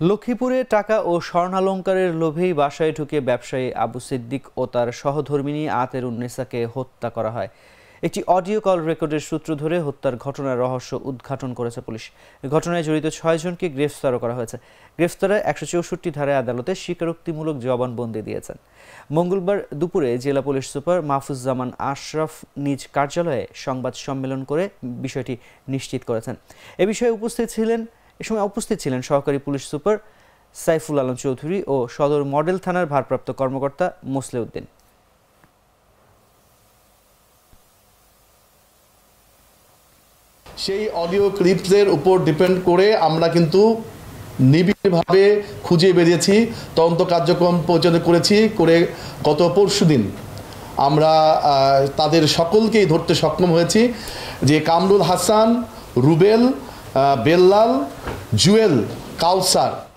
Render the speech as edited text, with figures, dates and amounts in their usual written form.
লক্ষ্মীপুরে টাকা ও স্বর্ণালংকারের লোভেই বাসায় ঢুকে ব্যবসায়ী আবু সিদ্দিক ও তার সহধর্মিণী আতেরুন্নেসাকে হত্যা করা হয়। একটি অডিও কল রেকর্ডের সূত্র ধরে হত্যার ঘটনার রহস্য উদ্ঘাটন করেছে পুলিশ। ঘটনায় জড়িত ৬ জনকে গ্রেফতারও করা হয়েছে। গ্রেফতারে ১৬৪ ধারায় আদালতে স্বীকারোক্তিমূলক জবানবন্দি দিয়েছেন। মঙ্গলবার দুপুরে জেলা পুলিশ সুপার মাহফুজ্জামান আশরাফ নিজ কার্যালয়ে সংবাদ সম্মেলন করে বিষয়টি নিশ্চিত করেছেন। এ বিষয়ে উপস্থিত ছিলেন সহকারী পুলিশ সুপার সাইফুল আলম চৌধুরী ও সদর মডেল থানার ভারপ্রাপ্ত কর্মকর্তা মোসলেউদ্দিন। সেই অডিও ক্লিপসের উপর ডিপেন্ড করে আমরা কিন্তু নিবিড়ভাবে খুঁজে বেরিয়েছি, তদন্ত কার্যক্রম পরিচালনা করেছি। গত পরশুদিন আমরা তাদের সকলকেই ধরতে সক্ষম হয়েছি, যে কামরুল হাসান, রুবেল, বেল্লাল, জুয়েল, কাউসার